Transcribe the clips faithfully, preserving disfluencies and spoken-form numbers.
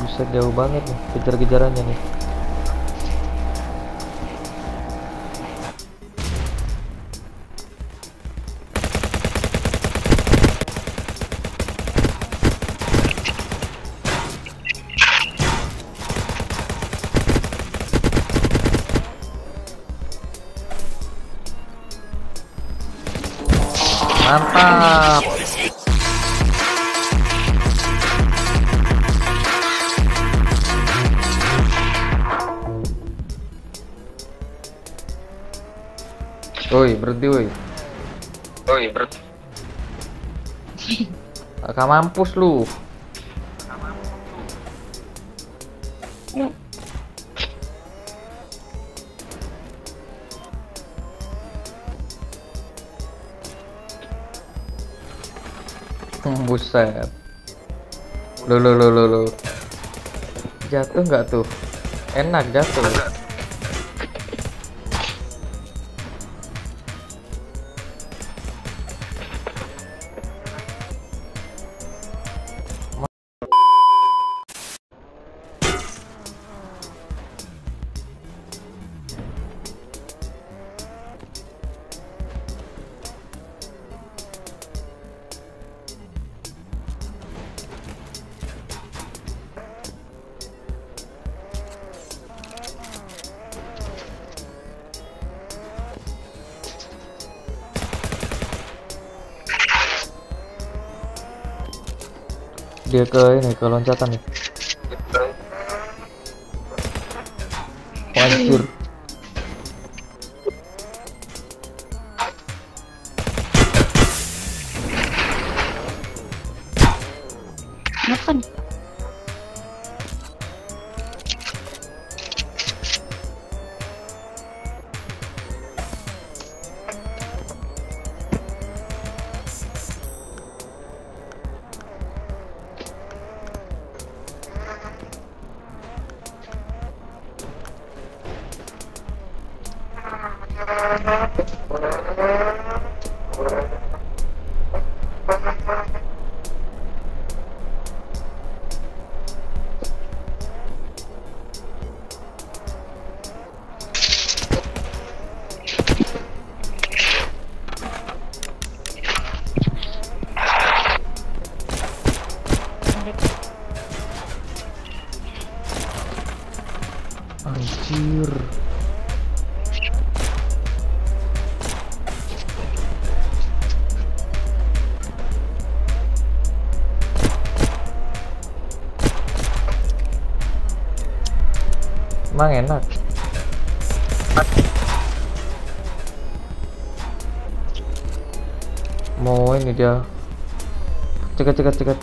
Buset, jauh banget nih kejar-kejarannya nih. Mantap. Woi, berhenti woi. Woi, berhenti. Kakak mampus lu. Ya. Buset. Lu lu lu lu lu. Jatuh nggak tuh? Enak jatuh. Dia ke ini, ke loncatan nih. Hancur. Kenapa nih? Anjir. Emang enak. Mau ini dia. Cekat cekat cekat.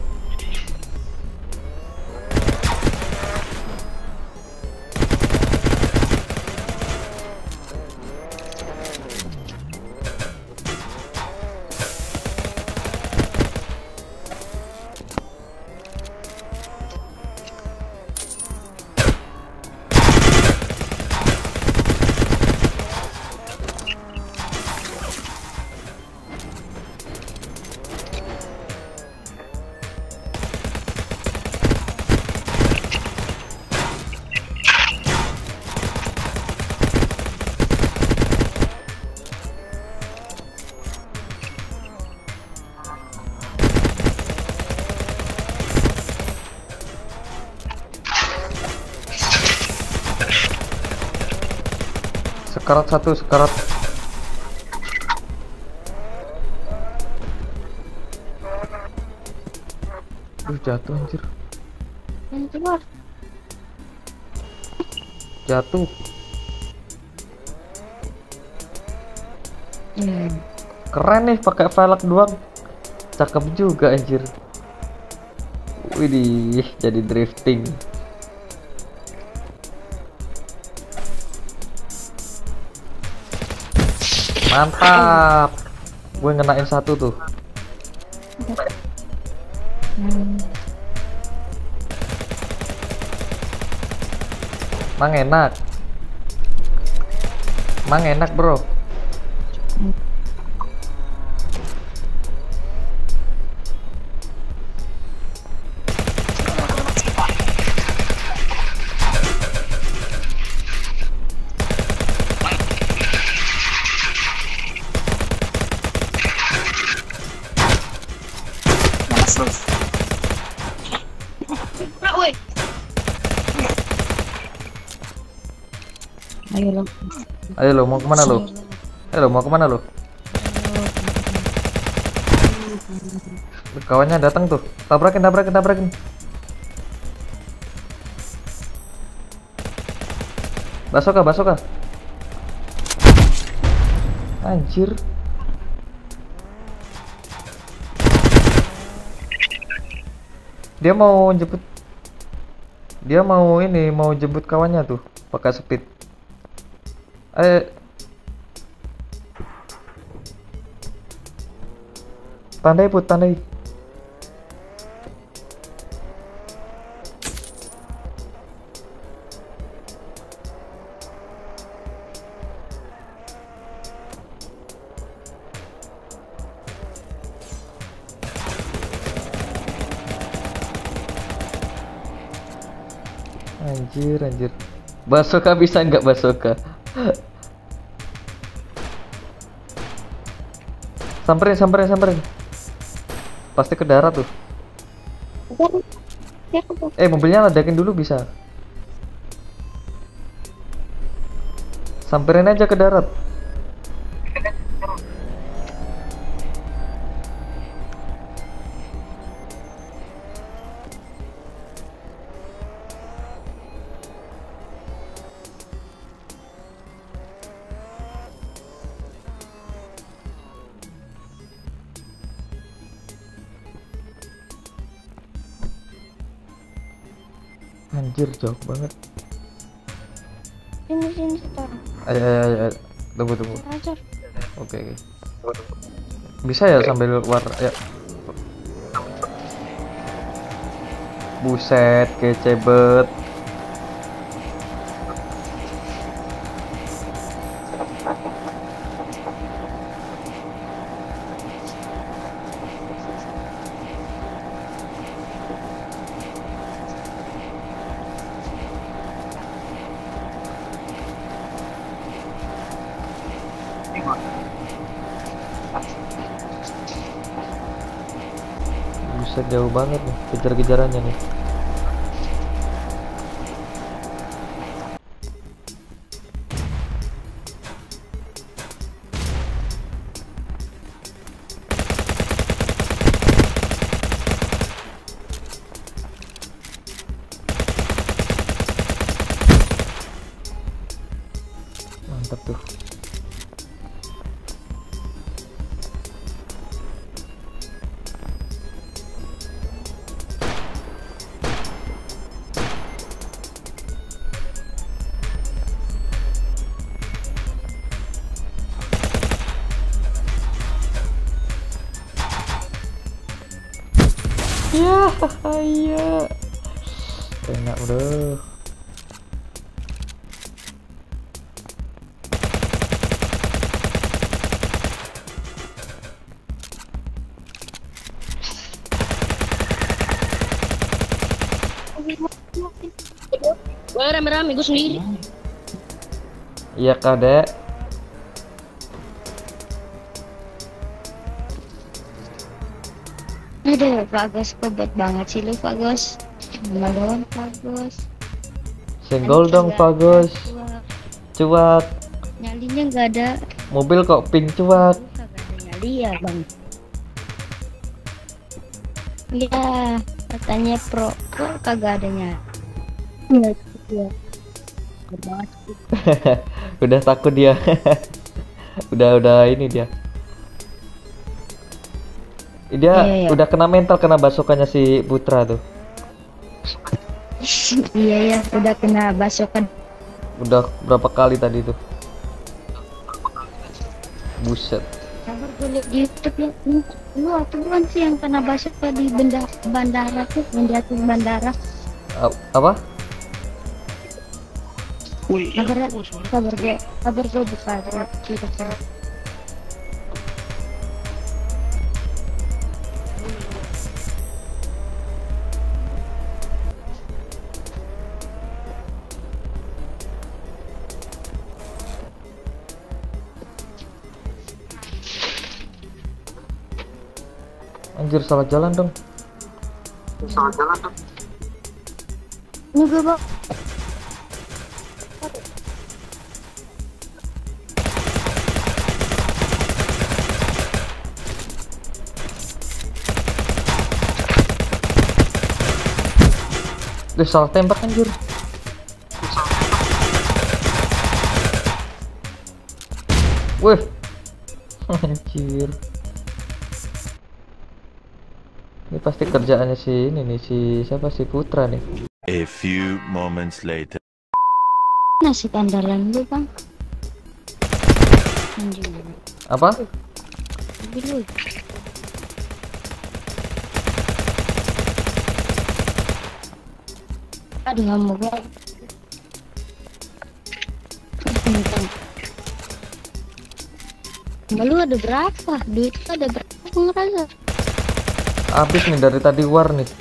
Sekarat satu, sekarat. Duh, jatuh anjir. Yang keluar. Jatuh. Hmm. Keren nih pakai velg doang. Cakep juga anjir. Widih, jadi drifting. Mantap. Gue ngenain satu tuh. Hmm. Mang enak. Mang enak, bro. Ayo lo. Ayo lo, mau kemana lo? Ayo lo, mau kemana lo? Kawannya datang tuh. Tabrakin, tabrakin, tabrakin. Basoka, basoka. Anjir. Dia mau jemput. Dia mau ini, mau jemput kawannya tuh, pakai speed. Eh. Tandai put, tandai. Anjir, anjir. Basoka bisa nggak basoka? Samperin, samperin, samperin. Pasti ke darat tuh. Eh, mobilnya ledakin dulu bisa. Samperin aja ke darat. Anjir, jauh banget. Sini sini sekarang. Ayo, ayo, ayo, ayo. Tunggu, tunggu. Ajar. Oke, oke. Bisa ya sambil keluar ya. Buset, kece bet. Buset, jauh banget nih kejar-kejarannya nih. Mantap tuh. Ya, iya. Enak bro. Wah, rame-rame gue sendiri. Iya kadek. Aduh, Pak Gus, kebet banget sih lu, Pak Gus. Gimana dong, Pak Gus? Senggol dong Pak Gus. Cuak. Nyalinya nggak ada. Mobil kok pink cuak. Lu kagak ada nyali ya, Bang? Iya, katanya pro. Kok kagak ada nyali? Iya, iya. Banget. Udah takut dia. udah udah ini dia. Dia Iya, iya. udah kena mental kena basokannya si Putra tuh. Iya ya, udah kena basokan. Udah berapa kali tadi tuh. Buset. Sabar gue liat di YouTube ya. Lu- Lu waktu bukan sih yang kena basokan di benda bandara tuh, yang jatuh di bandara. A- apa? Sabar ya, sabar gue, sabar gue buka cerita cerita. Anjir, salah jalan dong. Salah jalan tuh. Ini gue bak. Duh, salah tembak anjir. Wih. Anjir. Ini pasti kerjaannya si ini nih, si siapa, si Putra nih. A few moments later. Nasi kandalan lu bang. Anjir. Apa? Lebih lu. Aduh nggak mau gua. Lu ada berapa? Duit lu ada berapa ngerasa? Habis nih dari tadi war nih.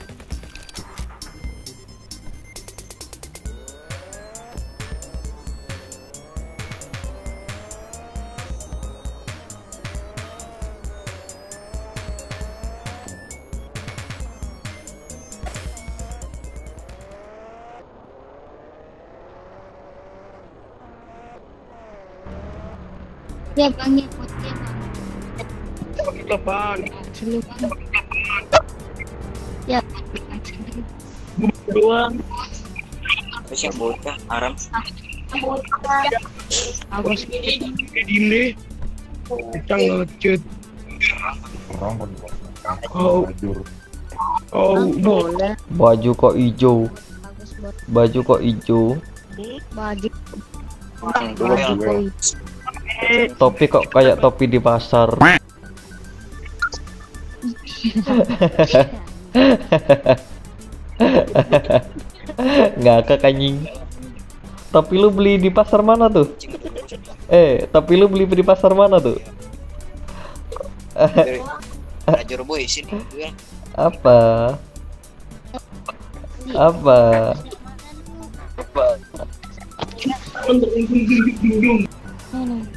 Ya bang, ya buat dia bang. Dulu bang. Ya. Doang. Terus yang bocah Aram. Awas. Dini. Kita ngecut. Oh. Oh, Boleh. Baju kok hijau. Bagus buat Baju kok hijau. baju. Duel. Baju koi. Topi kok kayak topi di pasar. Ngakak anjing. Topi lu beli di pasar mana tuh? Eh, topi lu beli di pasar mana tuh? Rajur boy sini duel. Apa? Apa? Mana?